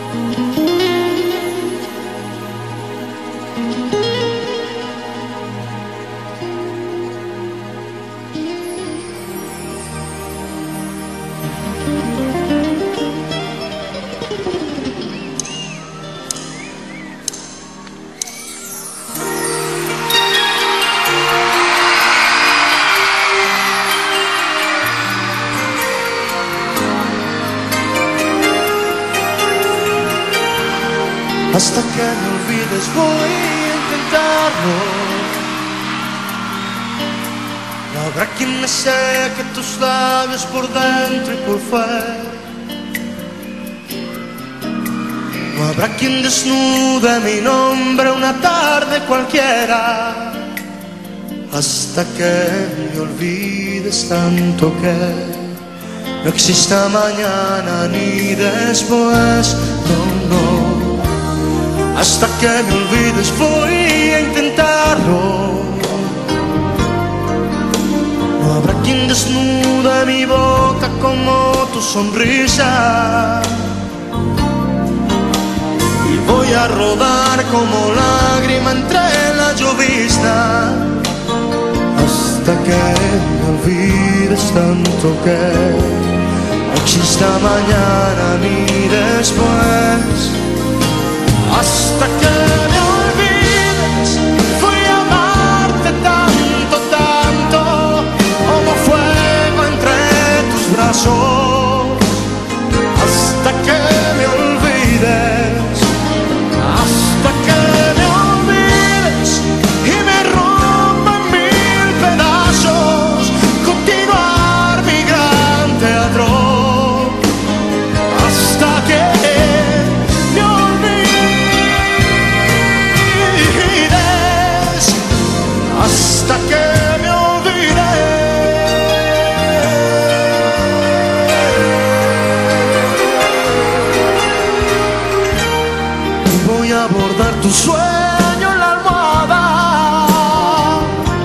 Hasta que me olvides voy a intentarlo. No habrá quien me seque tus labios por dentro y por fuera. No habrá quien desnude mi nombre una tarde cualquiera. Hasta que me olvides tanto que no exista mañana ni después. No, no. Hasta que me olvides voy a intentarlo. No habrá quien desnude mi boca como tu sonrisa. Y voy a rodar como lágrima entre la llovizna. Hasta que me olvides tanto que no exista mañana ni después. Hasta que me olvides voy a amarte tanto, tanto como fuego entre tus brazos. Hasta que me olvides, hasta que me olvides y me rompan mil pedazos. Continuar mi gran teatro hasta que hasta que me olvide. Voy a abordar tu sueño en la almohada,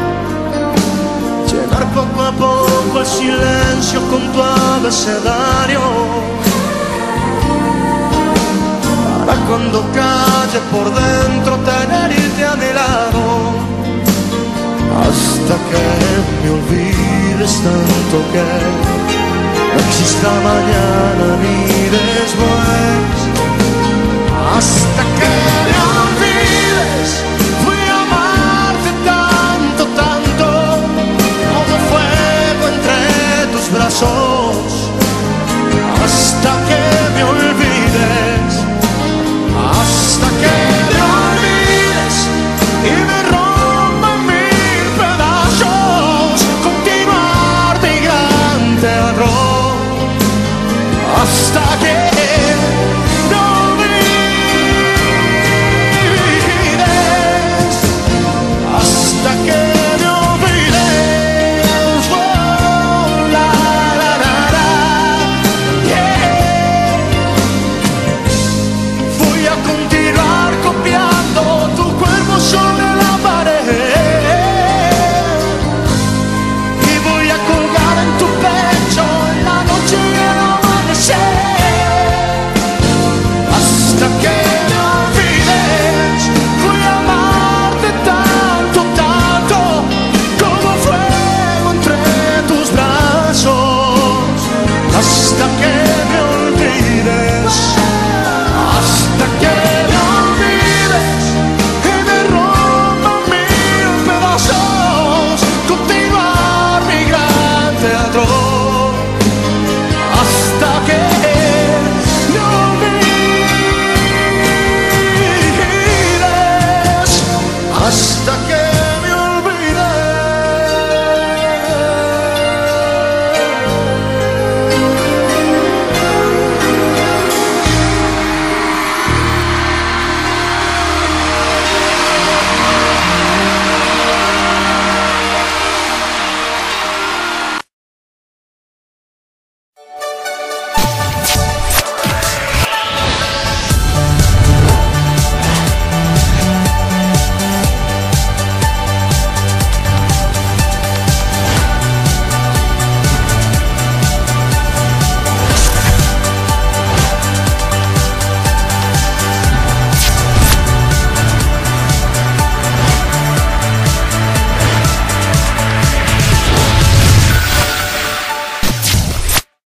llenar poco a poco el silencio con tu abecedario, para cuando calle por dentro tenerte a mi lado. Hasta que me olvides tanto que no exista mañana ni después.